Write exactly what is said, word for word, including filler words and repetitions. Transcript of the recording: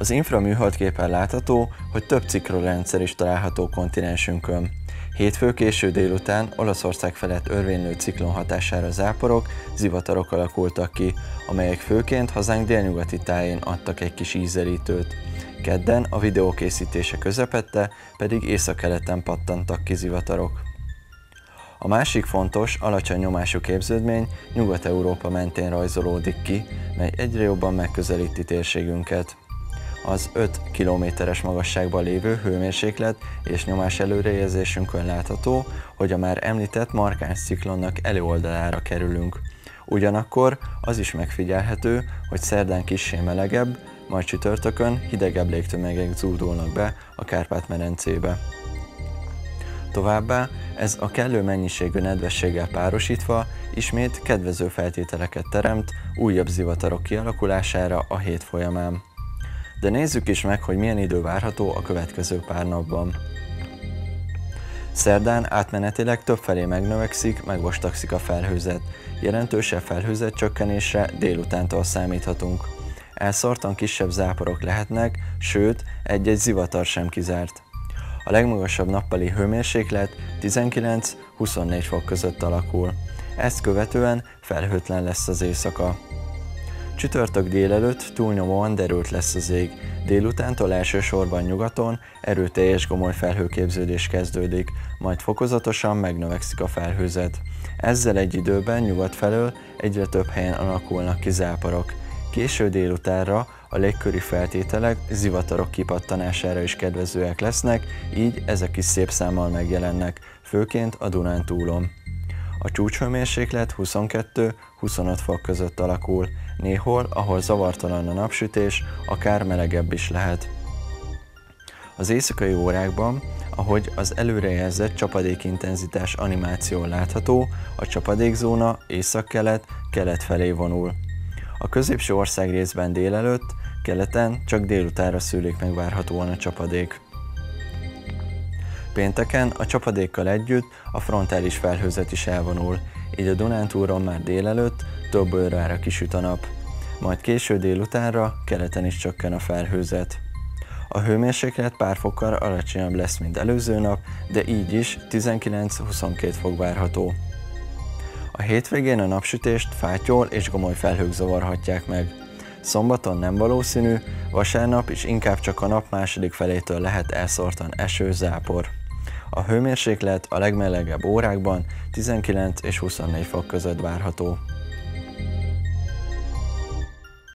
Az inframűholdképen látható, hogy több ciklonrendszer is található kontinensünkön. Hétfő késő délután Olaszország felett örvénylő ciklon hatására záporok, zivatarok alakultak ki, amelyek főként hazánk délnyugati táján adtak egy kis ízelítőt. Kedden a videó készítése közepette pedig északkeleten pattantak ki zivatarok. A másik fontos, alacsony nyomású képződmény Nyugat-Európa mentén rajzolódik ki, mely egyre jobban megközelíti térségünket. Az öt kilométeres magasságban lévő hőmérséklet és nyomás előrejelzésünkön látható, hogy a már említett markáns ciklonnak előoldalára kerülünk. Ugyanakkor az is megfigyelhető, hogy szerdán kissé melegebb, majd csütörtökön hidegebb légtömegek zúdulnak be a Kárpát-medencébe. Továbbá ez a kellő mennyiségű nedvességgel párosítva ismét kedvező feltételeket teremt újabb zivatarok kialakulására a hét folyamán. De nézzük is meg, hogy milyen idő várható a következő pár napban. Szerdán átmenetileg többfelé megnövekszik, megvastagszik a felhőzet. Jelentősebb felhőzet csökkenésre délutántól számíthatunk. Elszórtan kisebb záporok lehetnek, sőt, egy-egy zivatar sem kizárt. A legmagasabb nappali hőmérséklet tizenkilenc-huszonnégy fok között alakul. Ezt követően felhőtlen lesz az éjszaka. Csütörtök délelőtt túlnyomóan derült lesz az ég, délutántól elsősorban nyugaton erőteljes gomoly felhőképződés kezdődik, majd fokozatosan megnövekszik a felhőzet. Ezzel egy időben nyugat felől egyre több helyen alakulnak ki záporok. Késő délutánra a légköri feltételek zivatarok kipattanására is kedvezőek lesznek, így ezek is szép számmal megjelennek, főként a Dunántúlon. A csúcshőmérséklet huszonkettő-huszonöt fok között alakul, néhol, ahol zavartalan a napsütés, akár melegebb is lehet. Az éjszakai órákban, ahogy az előrejelzett csapadékintenzitás animáció látható, a csapadékzóna északkelet, kelet felé vonul. A középső országrészben délelőtt, keleten csak délutánra szűlik meg várhatóan a csapadék. Pénteken a csapadékkal együtt a frontális felhőzet is elvonul, így a Dunántúlon már délelőtt több órára kisüt a nap. Majd késő délutánra keleten is csökken a felhőzet. A hőmérséklet pár fokkal alacsonyabb lesz, mint előző nap, de így is tizenkilenc-huszonkét fok várható. A hétvégén a napsütést fátyol és gomoly felhők zavarhatják meg. Szombaton nem valószínű, vasárnap is inkább csak a nap második felétől lehet elszórtan eső, zápor. A hőmérséklet a legmelegebb órákban tizenkilenc és huszonnégy fok között várható.